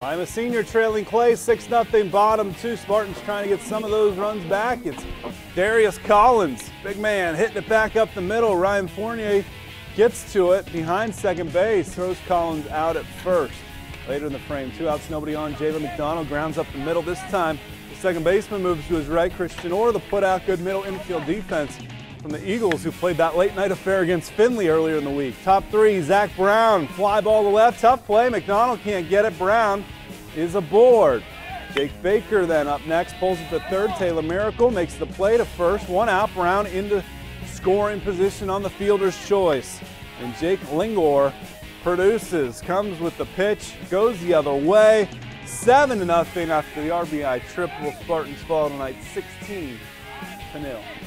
Lima Senior trailing Clay 6-0, bottom two. Spartans trying to get some of those runs back. It's Darius Collins, big man, hitting it back up the middle. Ryan Fournier gets to it behind second base, throws Collins out at first. Later in the frame, 2 outs, nobody on. Jalen McDonald grounds up the middle. This time, the second baseman moves to his right. Christian Orr, the put out, good middle infield defense from the Eagles, who played that late night affair against Findlay earlier in the week. Top three, Zach Brown, fly ball to left, tough play. McDonald can't get it. Brown is aboard. Jake Baker then up next, pulls it to third. Taylor Miracle makes the play to first. 1 out, Brown into scoring position on the fielder's choice. And Jake Lingor produces, comes with the pitch, goes the other way. 7-0 after the RBI triple. Spartans fall tonight 16-0.